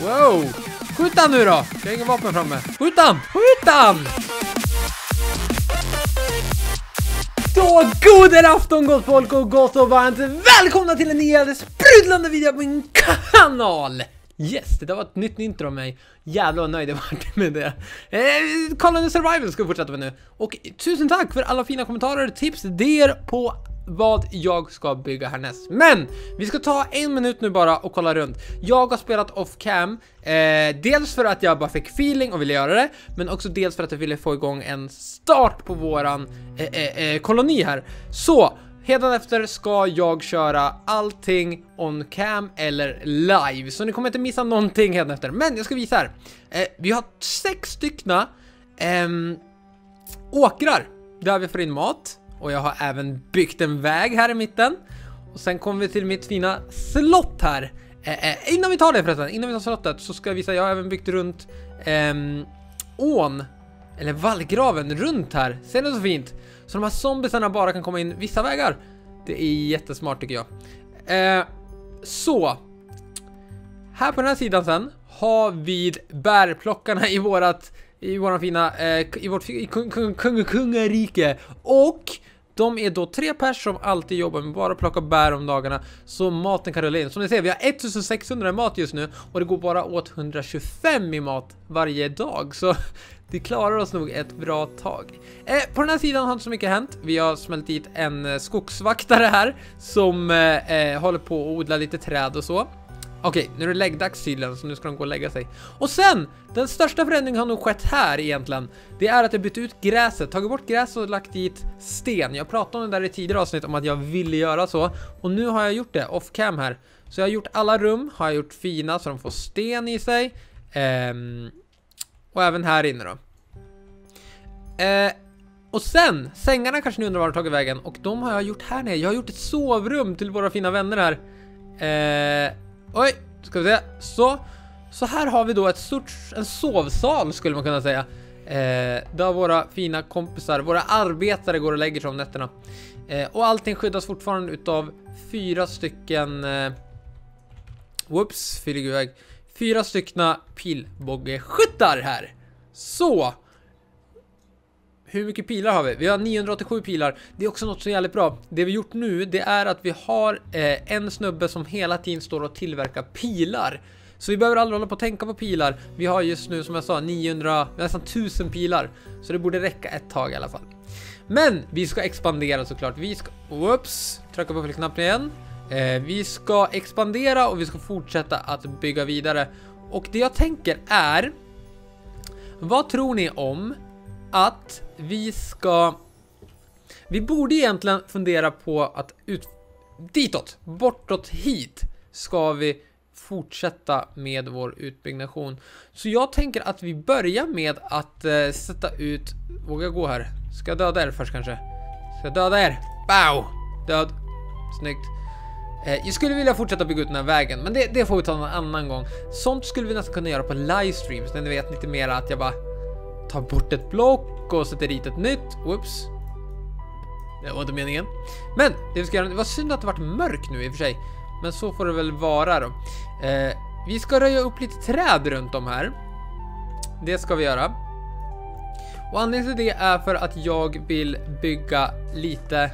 Wow! Skjut han nu då! Jag har ingen vapen framme. Skjut han! Skjut han! Så god afton gott folk och gott och varmt välkomna till en ny sprudlande video på min kanal! Yes, det var ett nytt intro av mig. Jävlar vad nöjd jag var med det. Colony Survival ska vi fortsätta med nu. Och tusen tack för alla fina kommentarer, tips, idéer på vad jag ska bygga härnäst. Men vi ska ta en minut nu bara och kolla runt. Jag har spelat off cam. Dels för att jag bara fick feeling och ville göra det. Men också dels för att jag ville få igång en start på våran koloni här. Så hädanefter ska jag köra allting on cam eller live. Så ni kommer inte missa någonting hädanefter. Men jag ska visa här. Vi har 6 styckna åkrar där vi får in mat. Och jag har även byggt en väg här i mitten. Och sen kommer vi till mitt fina slott här. Innan vi tar det förresten, innan vi tar slottet så ska jag visa. Jag har även byggt runt ån. Eller vallgraven runt här. Ser det så fint? Så de här zombiesarna bara kan komma in vissa vägar. Det är jättesmart tycker jag. Så. Här på den här sidan sen har vi bärplockarna i våran fina i vårt kungarike. Och de är då 3 pers som alltid jobbar med bara att plocka bär om dagarna. Så maten kan rulla in. Som ni ser, vi har 1600 i mat just nu. Och det går bara åt 125 i mat varje dag. Så det klarar oss nog ett bra tag. På den här sidan har inte så mycket hänt. Vi har smält dit en skogsvaktare här. Som håller på att odla lite träd och så. Okej, nu är det läggdags tydligen, så nu ska de gå och lägga sig. Och sen, den största förändringen har nog skett här egentligen. Det är att jag bytt ut gräset, tagit bort gräs och lagt dit sten. Jag pratade om det där i tidigare avsnitt om att jag ville göra så. Och nu har jag gjort det, off cam här. Så jag har gjort alla rum, har jag gjort fina så de får sten i sig. Och även här inne då. Och sen, sängarna kanske ni undrar var de tagit vägen. Och de har jag gjort här nere. Jag har gjort ett sovrum till våra fina vänner här. Oj, ska vi se. Så här har vi då en sovsal skulle man kunna säga. Där våra fina kompisar, våra arbetare går och lägger sig om nätterna. Och allting skyddas fortfarande utav 4 stycken fyller 4 styckna pilbågeskyttar här. Så hur mycket pilar har vi? Vi har 987 pilar. Det är också något så jävligt bra. Det vi gjort nu, det är att vi har en snubbe som hela tiden står och tillverkar pilar. Så vi behöver aldrig hålla på att tänka på pilar. Vi har just nu, som jag sa, nästan 1000 pilar. Så det borde räcka ett tag i alla fall. Men vi ska expandera såklart. Vi ska, trycka på knappen igen. Vi ska expandera och vi ska fortsätta att bygga vidare. Och det jag tänker är, vad tror ni om att vi borde egentligen fundera på att bortåt hit ska vi fortsätta med vår utbyggnation. Så jag tänker att vi börjar med att sätta ut, vågar jag gå här? Ska jag döda er först kanske? Ska jag döda er? Bow! Död. Snyggt. Jag skulle vilja fortsätta bygga ut den här vägen, men det får vi ta någon annan gång. Sånt skulle vi nästan kunna göra på livestreams, när ni vet lite mer att jag bara tar bort ett block och sätter dit ett nytt. Whoops. Det var inte meningen. Men det vi ska göra, det var synd att det varit mörkt nu i och för sig. Men så får det väl vara då. Vi ska röja upp lite träd runt om här. Det ska vi göra. Och anledningen till det är för att jag vill bygga lite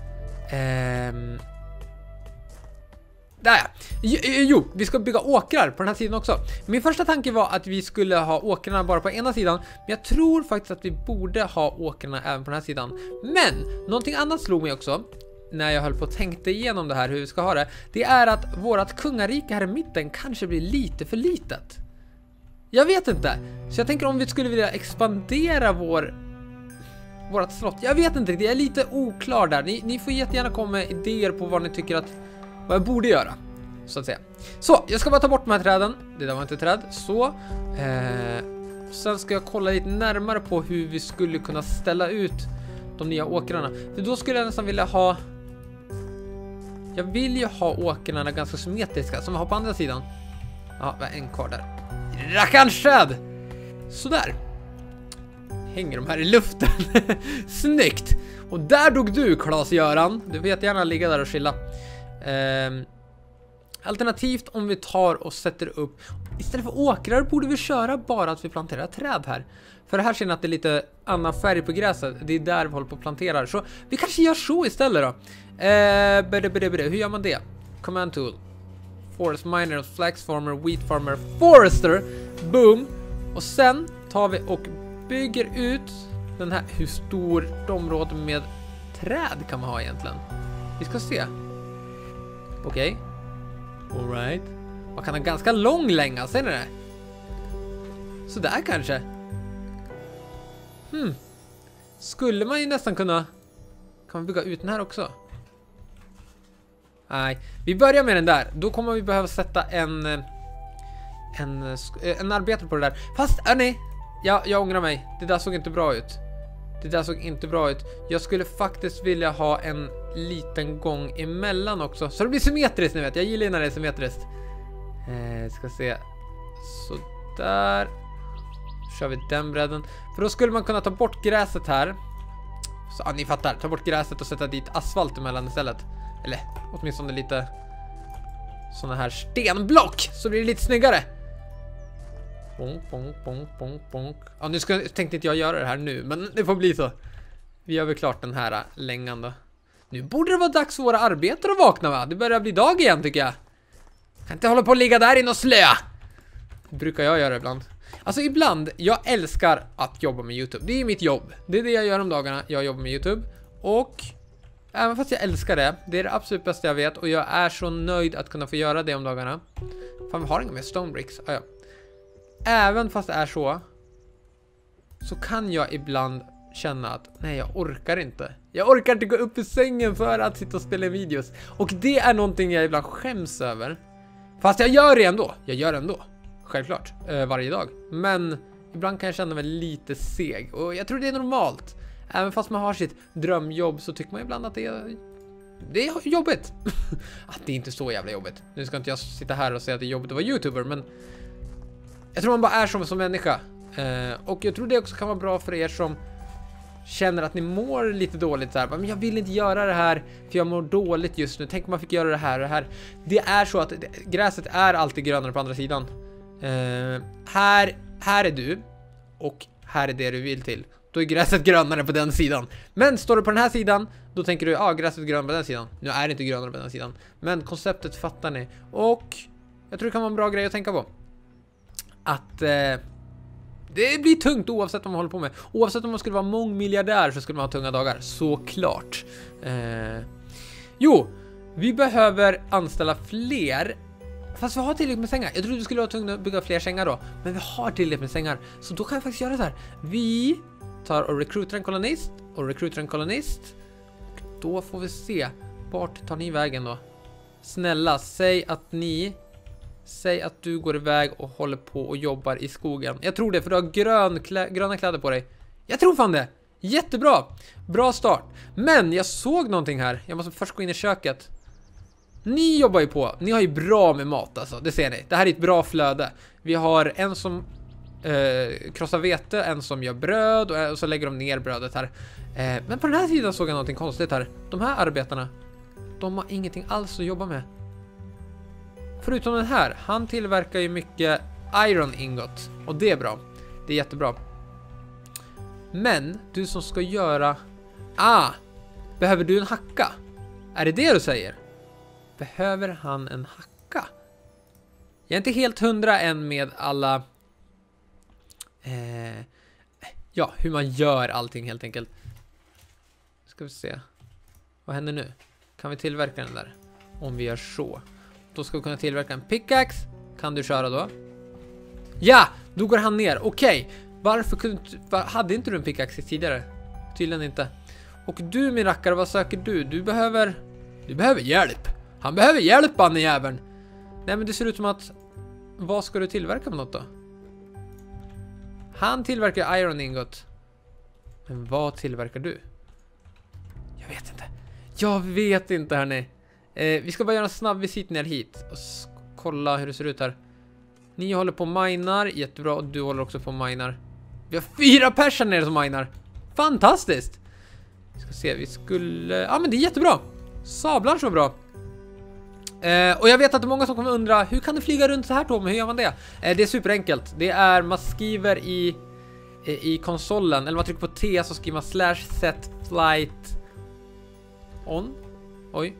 Jo, vi ska bygga åkrar på den här sidan också. Min första tanke var att vi skulle ha åkrarna bara på ena sidan. Men jag tror faktiskt att vi borde ha åkrarna även på den här sidan. Men, någonting annat slog mig också när jag höll på att tänkte igenom det här, hur vi ska ha det. Det är att vårat kungarike här i mitten kanske blir lite för litet. Jag vet inte. Så jag tänker om vi skulle vilja expandera vårat slott. Jag vet inte, det är lite oklar där. Ni får jättegärna komma med idéer på vad ni tycker att vad jag borde göra, så att säga. Så, jag ska bara ta bort de här träden. Det där var inte träd. Så, sen ska jag kolla lite närmare på hur vi skulle kunna ställa ut de nya åkrarna. För då skulle jag nästan vilja ha, jag vill ju ha åkrarna ganska symmetriska, som vi har på andra sidan. Ja, det var en kvar där. Rackarns träd! Sådär. Hänger de här i luften. Snyggt! Och där dog du, Klas-Göran. Du får jättegärna ligga där och chilla. Alternativt om vi tar och sätter upp, istället för åkrar borde vi köra bara att vi planterar träd här. För det här ser ni att det är lite annan färg på gräset. Det är där vi håller på att plantera. Så vi kanske gör så istället då. Hur gör man det? Command tool. Forest miner, flax farmer, wheat farmer, forester. Boom. Och sen tar vi och bygger ut den här. Hur stort område med träd kan man ha egentligen? Vi ska se. Okej. Alright. Man kan ha ganska lång länga, ser ni det? Så där kanske. Skulle man ju nästan kunna... Kan man bygga ut den här också? Nej, vi börjar med den där. Då kommer vi behöva sätta en arbetare på det där. Fast, nej. Jag ångrar mig. Det där såg inte bra ut. Det där såg inte bra ut. Jag skulle faktiskt vilja ha en liten gång emellan också. Så det blir symmetriskt, ni vet. Jag gillar när det är symmetriskt. Ska se. Så där. Kör vi den bredden. För då skulle man kunna ta bort gräset här. Så ni fattar. Ta bort gräset och sätta dit asfalt emellan istället. Eller åtminstone lite såna här stenblock. Så blir det lite snyggare. Bonk, bonk, bonk, bonk, bonk. Ja, tänkte inte jag göra det här nu, men det får bli så. Vi gör väl klart den här längan då. Nu borde det vara dags för våra arbetare att vakna, va? Det börjar bli dag igen, tycker jag. Kan inte hålla på att ligga där inne och slöa. Det brukar jag göra ibland. Alltså ibland, jag älskar att jobba med YouTube. Det är mitt jobb. Det är det jag gör om dagarna. Jag jobbar med YouTube. Och även fast jag älskar det, det är det absolut bästa jag vet. Och jag är så nöjd att kunna få göra det om dagarna. Fan, vi har inga mer stone bricks. Ja. Även fast det är så kan jag ibland känna att nej, jag orkar inte. Jag orkar inte gå upp i sängen för att sitta och spela videos. Och det är någonting jag ibland skäms över. Fast jag gör det ändå. Jag gör det ändå. Självklart. Varje dag. Men ibland kan jag känna mig lite seg. Och jag tror det är normalt. Även fast man har sitt drömjobb så tycker man ibland att det är jobbigt. Att det är inte så jävla jobbigt. Nu ska inte jag sitta här och säga att det är jobbigt att vara YouTuber, men jag tror man bara är som människa. Och jag tror det också kan vara bra för er som känner att ni mår lite dåligt så här. Men jag vill inte göra det här för jag mår dåligt just nu. Tänk om man fick göra det här och det här. Det är så att gräset är alltid grönare på andra sidan. Här är du och här är det du vill till. Då är gräset grönare på den sidan. Men står du på den här sidan, då tänker du, gräset är grönare på den sidan. Nu är det inte grönare på den sidan. Men konceptet fattar ni. Och jag tror det kan vara en bra grej att tänka på. Att det blir tungt oavsett vad man håller på med. Oavsett om man skulle vara mångmiljardär så skulle man ha tunga dagar. Såklart. Jo, vi behöver anställa fler. Fast vi har tillräckligt med sängar. Jag trodde vi skulle vara tvungna att bygga fler sängar då. Men vi har tillräckligt med sängar. Så då kan vi faktiskt göra så här. Vi tar och rekryterar en kolonist. Och rekryterar en kolonist. Och då får vi se. Vart tar ni vägen då? Snälla, säg att du går iväg och håller på och jobbar i skogen. Jag tror det, för du har gröna kläder på dig. Jag tror fan det. Jättebra. Bra start. Men jag såg någonting här. Jag måste först gå in i köket. Ni jobbar ju på. Ni har ju bra med mat alltså. Det ser ni. Det här är ett bra flöde. Vi har en som krossar vete, en som gör bröd och så lägger de ner brödet här. Men på den här sidan såg jag någonting konstigt här. De här arbetarna, de har ingenting alls att jobba med. Förutom den här. Han tillverkar ju mycket iron ingot. Och det är bra. Det är jättebra. Men du som ska göra... behöver du en hacka? Är det det du säger? Behöver han en hacka? Jag är inte helt 100 än med alla... hur man gör allting helt enkelt. Ska vi se. Vad händer nu? Kan vi tillverka den där? Om vi gör så. Då ska vi kunna tillverka en pickaxe. Kan du köra då? Ja, då går han ner. Okej. Hade inte du en pickaxe tidigare? Tydligen inte. Och du, min rackare, vad söker du? Du behöver hjälp. Han behöver hjälp, bannejäveln. Nej, men det ser ut som att... Vad ska du tillverka med något då? Han tillverkar iron ingot. Men vad tillverkar du? Jag vet inte, hörni. Vi ska bara göra en snabb visit ner hit och kolla hur det ser ut här. Ni håller på och minar, jättebra. Och du håller också på och minar. Vi har 4 personer nere som minar. Fantastiskt. Vi ska se, vi skulle... men det är jättebra. Sablar så bra. Och jag vet att det är många som kommer undra, hur kan du flyga runt så här, Tom? Hur gör man det? Det är superenkelt. Det är, man skriver i konsolen, eller man trycker på T så skriver man /set flight on. Oj.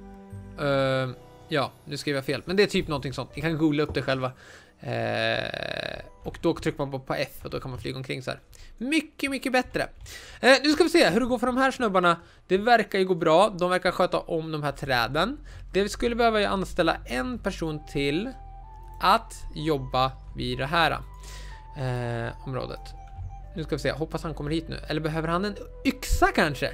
Ja, nu skrev jag fel. Men det är typ någonting sånt. Ni kan googla upp det själva. Och då trycker man på F och då kan man flyga omkring så här. Mycket, mycket bättre. Nu ska vi se hur det går för de här snubbarna. Det verkar ju gå bra. De verkar sköta om de här träden. Det vi skulle behöva är att anställa en person till att jobba vid det här området. Nu ska vi se. Hoppas han kommer hit nu. Eller behöver han en yxa kanske?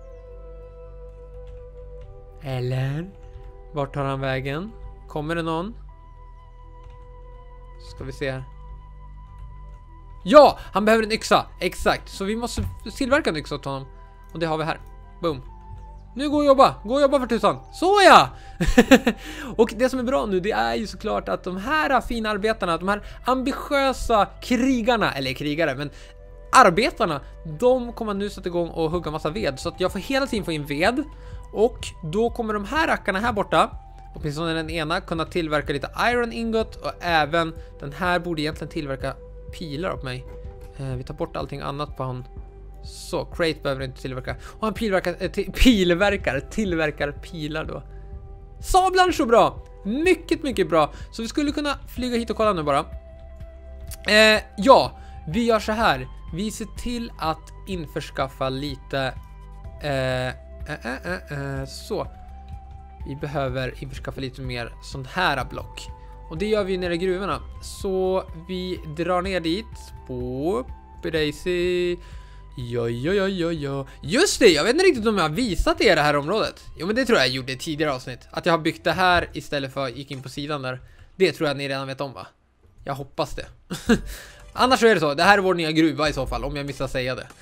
Eller? Vart tar han vägen? Kommer det någon? Ska vi se här. Ja! Han behöver en yxa. Exakt. Så vi måste tillverka en yxa åt honom. Och det har vi här. Boom. Nu gå och jobba. Gå och jobba för tusan. Så ja! Och det som är bra nu, det är ju såklart att de här fina arbetarna, de här ambitiösa krigarna, eller krigare, men arbetarna, de kommer nu sätta igång och hugga massa ved. Så att jag får hela tiden få in ved. Och då kommer de här rackarna här borta, åtminstone den ena, kunna tillverka lite iron ingot. Och även den här borde egentligen tillverka pilar åt mig. Vi tar bort allting annat på han. Så, crate behöver inte tillverka. Och han tillverkar pilar då. Sablar så bra! Mycket, mycket bra. Så vi skulle kunna flyga hit och kolla nu bara. Ja, vi gör så här. Vi ser till att införskaffa lite... så. Vi behöver införskaffa lite mer sån här block. Och det gör vi nere i gruvorna. Så vi drar ner dit. På Daisy. Ja. Just det, jag vet inte riktigt om jag har visat er det här området. Jo, men det tror jag gjorde i tidigare avsnitt. Att jag har byggt det här istället för att gick in på sidan där. Det tror jag ni redan vet om, va? Jag hoppas det. Annars så är det så. Det här är vår nya gruva i så fall, om jag missar säga det.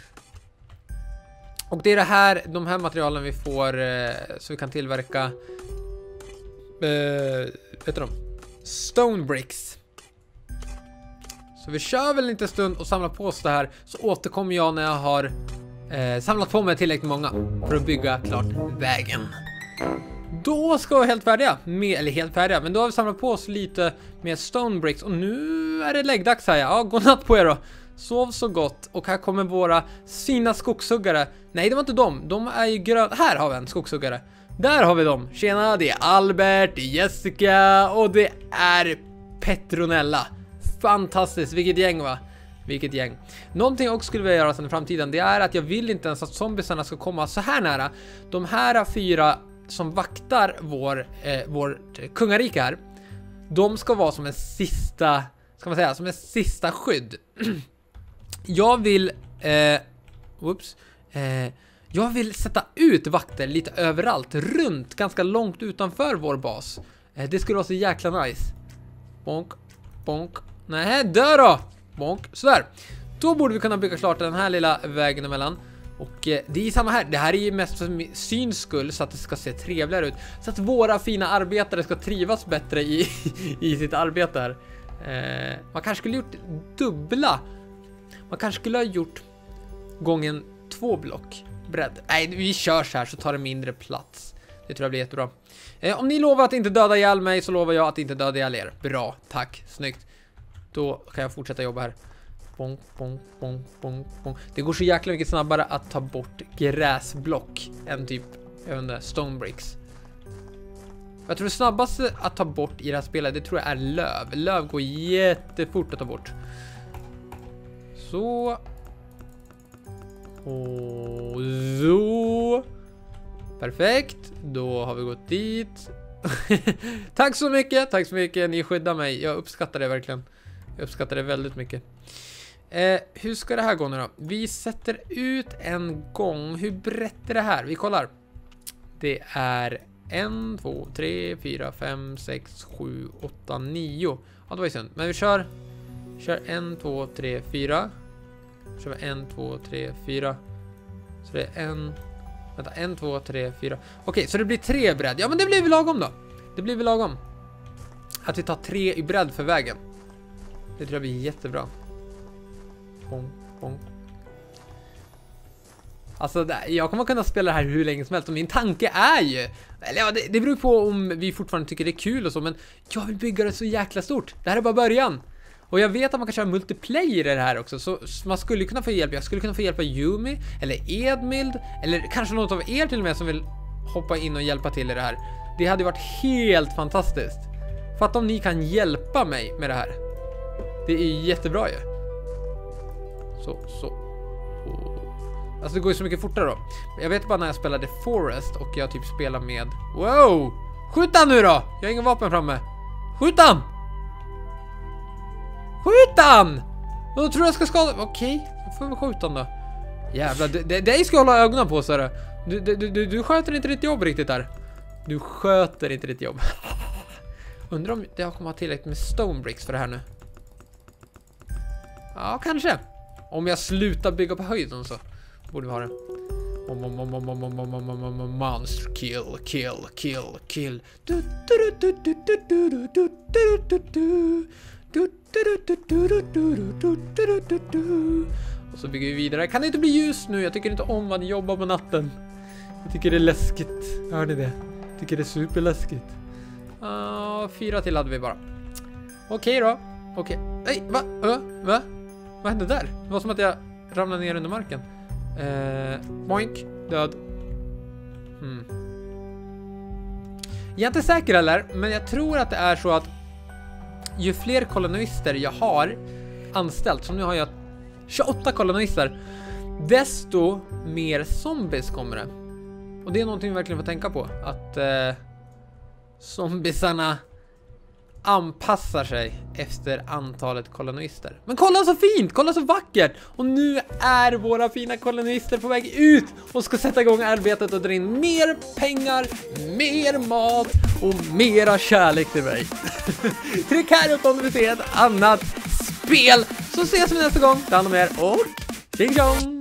Och det är det här, de här materialen vi får så vi kan tillverka vet du stone bricks. Så vi kör väl inte en stund och samlar på oss det här, så återkommer jag när jag har samlat på mig tillräckligt många för att bygga klart vägen. Då ska vi vara helt färdiga eller helt färdiga, men då har vi samlat på oss lite mer stone bricks och nu är det läggdags här. Ja, god natt på er då. Sov så gott. Och här kommer våra fina skogshuggare. Nej, det var inte dem. De är ju gröna. Här har vi en skogshuggare. Där har vi dem. Tjena, det är Albert, det är Jessica och det är Petronella. Fantastiskt, vilket gäng, va? Vilket gäng. Någonting jag också skulle vilja göra sen i framtiden, det är att jag vill inte ens att zombiesarna ska komma så här nära. De här 4 som vaktar vår kungarike här, de ska vara som en sista, ska man säga, som en sista skydd. Jag vill jag vill sätta ut vakter lite överallt, runt, ganska långt utanför vår bas. Det skulle vara så jäkla nice. Bonk, bonk. Nej, dö då! Bonk, sådär. Då borde vi kunna bygga klart den här lilla vägen emellan. Och det är samma här. Det här är ju mest för syns skull, så att det ska se trevligare ut. Så att våra fina arbetare ska trivas bättre i sitt arbete här. Man kanske skulle gjort dubbla. Man kanske skulle ha gjort gången 2 block bredd. Nej, vi kör så här så tar det mindre plats. Det tror jag blir jättebra. Om ni lovar att inte döda ihjäl mig, så lovar jag att inte döda ihjäl er. Bra, tack, snyggt. Då kan jag fortsätta jobba här. Bonk, bonk, bonk, bonk, bonk. Det går så jäkla mycket snabbare att ta bort gräsblock än typ, jag vet inte, stone bricks. Jag tror det snabbaste att ta bort i det här spelet, det tror jag är löv. Löv går jättefort att ta bort. Så. Och så. Perfekt. Då har vi gått dit. Tack så mycket. Tack så mycket. Ni skyddar mig. Jag uppskattar det verkligen. Jag uppskattar det väldigt mycket. Hur ska det här gå nu då? Vi sätter ut en gång. Hur brett är det här? Vi kollar. Det är 1, 2, 3, 4, 5, 6, 7, 8, 9. Ja, det var ju synd. Men vi kör 1, 2, 3, 4. Kör vi 1, 2, 3, 4. Så det är 1, 2, 3, 4. Okej, så det blir 3 bredd. Ja, men det blir väl lagom då. Det blir väl lagom. Att vi tar 3 i bredd för vägen. Det tror jag blir jättebra. Bong, bong. Alltså, jag kommer kunna spela det här hur länge som helst. Och min tanke är ju... Eller ja, det beror på om vi fortfarande tycker det är kul och så. Men jag vill bygga det så jäkla stort. Det här är bara början. Och jag vet att man kan köra multiplayer i det här också. Så man skulle kunna få hjälp. Jag skulle kunna få hjälpa Yumi. Eller Edmild. Eller kanske något av er till och med som vill hoppa in och hjälpa till i det här. Det hade varit helt fantastiskt. Fatta om ni kan hjälpa mig med det här. Det är jättebra ju. Så. Alltså det går ju så mycket fortare då. Jag vet bara när jag spelade Forest och jag typ spelar med... Wow! Skjut han nu då! Jag har ingen vapen framme. Skjut han! Skjut han! Och då tror jag ska skada... Okej, då får vi skjuta han då. Jävlar, det ska hålla ögonen på så. Du sköter inte ditt jobb riktigt där. Du sköter inte ditt jobb. Undrar om jag kommer ha tillräckligt med stone bricks för det här nu. Ja, kanske. Om jag slutar bygga på höjden så borde vi ha det. Monster kill. Och så bygger vi vidare. Kan det inte bli ljus nu? Jag tycker inte om att jobba på natten. Jag tycker det är läskigt. Hör ni det? Jag tycker det är superläskigt. 4 till hade vi bara. Okej då. Okej. Nej, va? Vad hände där? Det var som att jag ramlade ner under marken. Boink. Död. Jag är inte säker heller, men jag tror att det är så att ju fler kolonister jag har anställt, som nu har jag 28 kolonister, desto mer zombies kommer det. Och det är någonting vi verkligen får tänka på. Att zombiesarna anpassar sig efter antalet kolonister. Men kolla så fint! Kolla så vackert! Och nu är våra fina kolonister på väg ut och ska sätta igång arbetet och dra in mer pengar, mer mat och mera kärlek till mig. Tryck här om du vill se ett annat spel, så ses vi nästa gång. Ta hand om er och tjing tjong!